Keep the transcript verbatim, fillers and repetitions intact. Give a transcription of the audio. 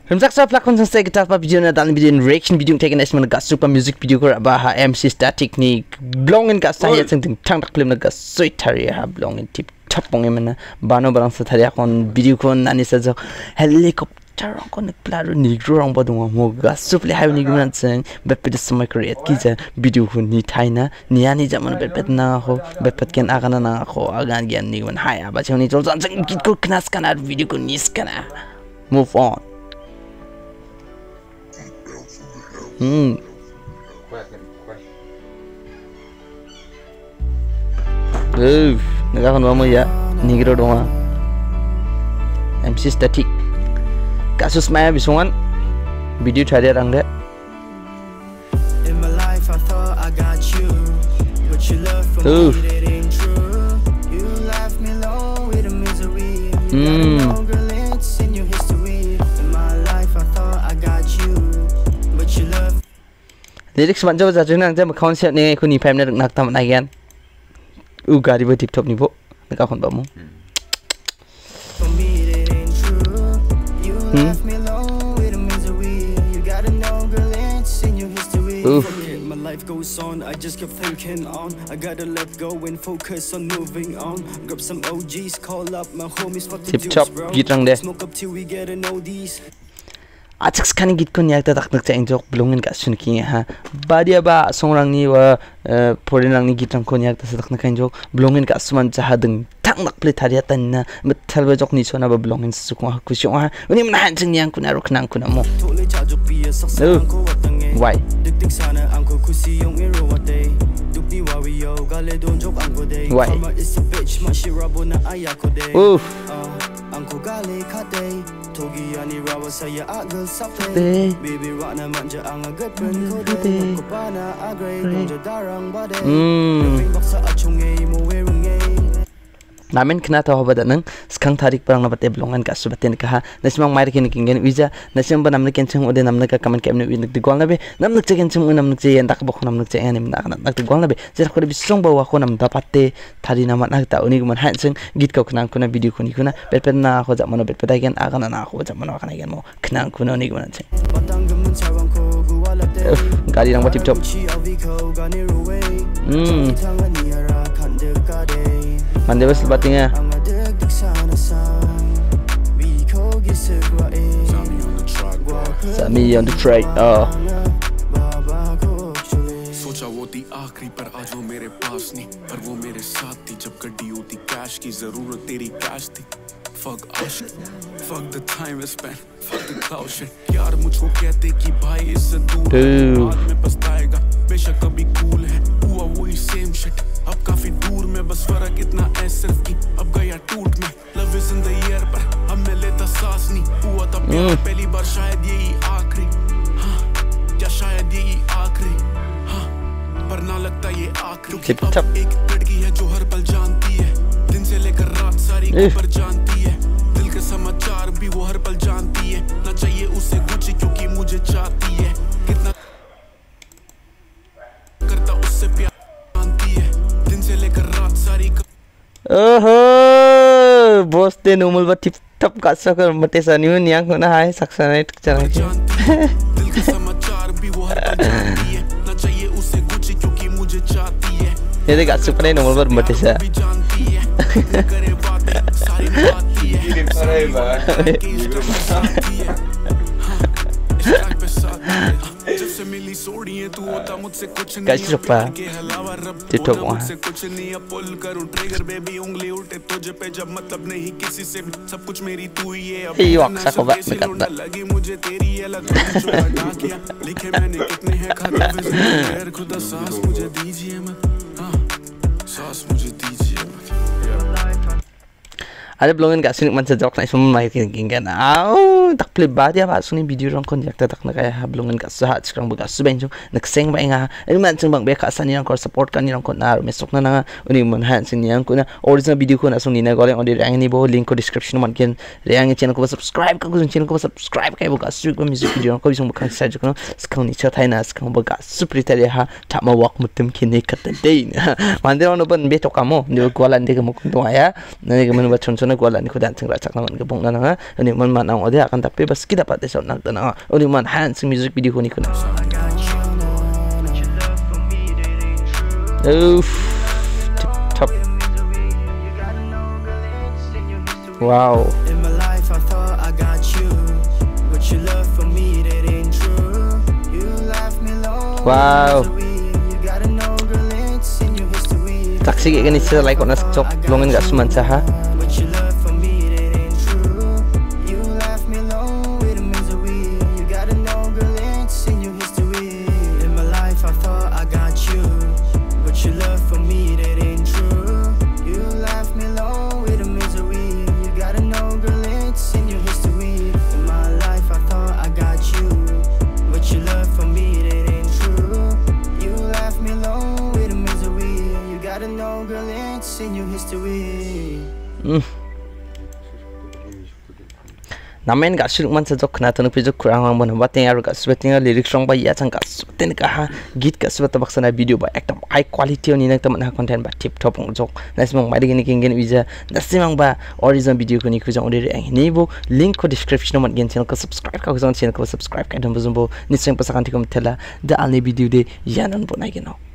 Rumsak sa plakon sa kita pa video na dan video reaction video taken as man gas super music video ko ba ha M C static ni blongin ka sa ya sing tang tak film na gas soi thari ha blongin tip top pong emana bano barang sa thari kon video kon ani sa jo helicopter kon plaro ni grong ba dong mo gas sup le ha ni gunan sing bet pet sa my create ki ja video ko ni thaina ni ani jaman bet pet na ho bet pet ken agana na ko agan gian ni gun hai ba choni chol san sing kit ko knas kana video ko nis kana move on. Hmm. Uh, nagkakon ba mo ya? Nigro dong ah. M C static. Kasus maya bisungan. Video tadi orang deh. Uh. Hmm. Lyrics macam apa saja nang jam konsep ni aku ni pem nak nak tamat lagi kan. Uga di tip top ni bo. Nak kau kontak mu. Hmm. Uh. Life goes on, I just kept thinking on. I gotta let go and focus on moving on. Grab some O Gs, call up my homies for the juice, bro. Smoke up till we get to know these. Atak sekali git kon yak tak nak ceng jok belongin ka sun ki ha badia ba songrang ni wa foreign rang ni git rang kon yak tak nak ceng jok belongin ka suman jahadeng tak nak play tharia tan na betal ba jok ni sona ba belongin su ko ku syo ha uni man han jeng yang kun aro knang kun mo why why oof Angko gale kate togi ani rawa saya agel sapte baby rana manja anga gepren kode ko pana agre konjo darang bade ring baksa achunge mo werunge namen kena tahu pada nang sekarang tarik perang nabat belongan ka subaten ka ha nasimang mai kin kingen wija nasim ba namne kenceng ode namne ka kaman kemne wi nak digol nabe namne kenceng namne ce yang tak bok namne ce ani nak nak digol nabe jer ko bisong ba wa ko nam dapatte tari namat nak ta uni guman hanseng git ko knang kuna video kuni kuna betpen na ko jak mono betpen gen agana na ko jak mono kana gen mo knang kuna ni guman ce gari nang tip top hmm mande bas batinga Sami on the track oh सोचा वो थी आखिरी पर आज वो मेरे पास नहीं पर वो मेरे साथ थी जब गड्डी होती कैश की जरूरत तेरी कैश थी fuck आशिक fuck the time we spent fuck the cloud shit यार मुझको कहते कि भाई इससे दूर बाद में पछताएगा बेशक कभी cool है हुआ वही same shit अब काफी दूर में बस फर्क इतना है सिर्फ कि अब गया टूट में love is in the air पर अब मैं लेता सांस नहीं हुआ तब प्यार पहली बार शायद यही आखिरी हाँ या शायद यही आखिरी हाँ पर ना लगता ये आखिरी अब एक लड़की है जो हर पल जानती है दिन से लेकर रात सारी खबर जानती है दिल के समाचार भी वो हर पल जानती है ना चाहिए उसे कुछ क्योंकि मुझे चाहती है कितना करता उससे प्यार oh bos de numul ba tip top ka sakar mate sani un yang na hai saksa na chana ki dil ke samachar bhi wo har pal janti hai na chahiye usse kuch kyunki mujhe chahti hai ye dekh super numul bar mate sa kare baat sari baati hai अरे भाई कैसे चुप्पा टिटो वहाँ ये वाक्सा को बात में करता ada belongin kat sini macam jok nak semua mai king kan. Au tak play bad ya pas ni video orang kon jak tak nak kaya belongin kat sehat sekarang buka sebenjo nak seng ba inga. Ini macam bang be kat sani orang kon support kan ni orang kon na mesok na na uni mun han sini yang kon original video kon asung ni na goleng on di rang ni bo link ko description man ken rang channel ko subscribe ka ko channel ko subscribe kai buka su ko music video ko bisung buka sa jok no sekarang ni chatai na sekarang buka super tali ha tak mau wak mutem kini kata dei. Mandir on open be to kamo ni golan de ko mo kon to ya. Nani ko man ba chon sona gua lani ko dancing ra chakna man ke bong na nga uni man man ang ode akan tapi bas kita pat so nak na uni man hands music video ko ni kuna Oof top wow wow taksi kayak gini sih like onas cok longin gak seman saha Namen gak syuk man sejok kena tanu pijok kurang ang mana bateng aru gak sebetingnya lirik song ba ya chang gak sebeteng kah git gak sebet baksana video ba ekdom high quality oni nang teman ha content ba tip top jok nas mang mari gini kingen wija nasimang ba original video ko ni ku jong ode ang ni bo link ko description man gen channel ko subscribe ka jong channel ko subscribe ka dam buzumbo niseng pasakan tikom tela da alni video de yanan bo nai geno